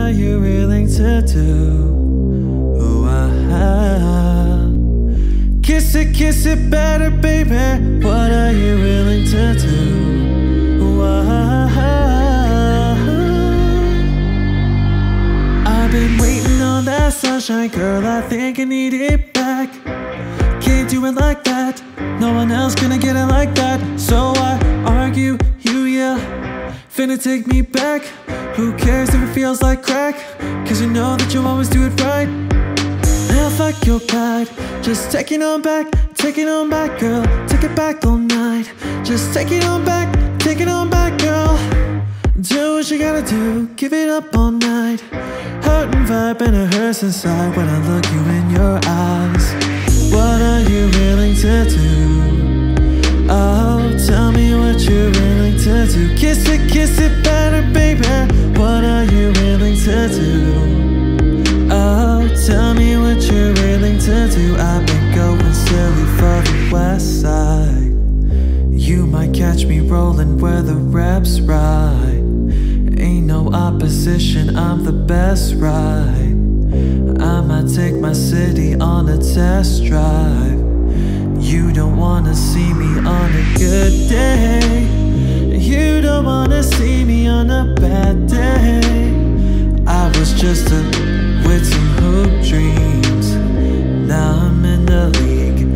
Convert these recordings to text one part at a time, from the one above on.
are you willing to do? Ooh, kiss it better, baby. What are you willing to do? Ooh, I've been waiting on that sunshine, girl. I think I need it back. Can't do it like that. No one else gonna get it like that. So I argue, yeah. Finna take me back. Who cares if it feels like crack? Cause you know that you'll always do it right. Now fuck your pride. Just take it on back, girl. Take it back all night. Just take it on back, girl. Do what you gotta do, give it up all night. Heart and vibe and it hurts inside when I look you in your eyes. What are you willing to do? Oh, tell me what you're willing to do. Kiss it better, baby. What are you willing to do? Oh, tell me what you're willing to do. I've been going silly for the west side. You might catch me rolling where the reps ride. Ain't no opposition, I'm the best ride. I might take my city on a test drive. You don't wanna see me on a good day. You don't wanna see me on a bad day. I was just with some hoop dreams. Now I'm in the league,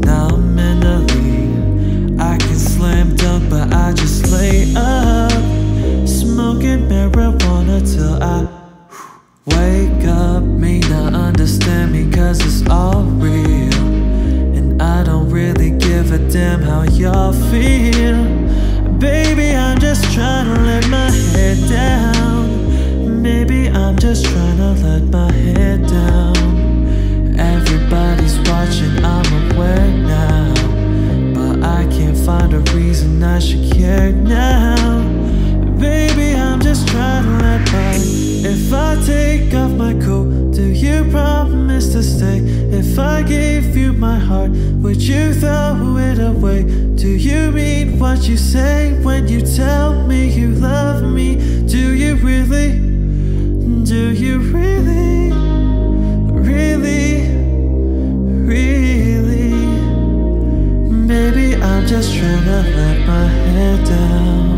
I can slam dunk, but I just lay up, smoking marijuana till I wake up. May not understand me cause it's all real, and I don't really give a damn how y'all feel. Baby, I'm just trying to let my head down. Maybe I'm just trying to let my head down. Everybody's watching, I'm aware now, but I can't find a reason I should care now. Baby, I'm just trying to let my... If I take off my coat, do you promise to stay? If I gave you my heart, would you throw it away? Do you mean what you say when you tell me you love me? Do you really? Do you really? Really? Really? Baby, I'm just trying to let my head down.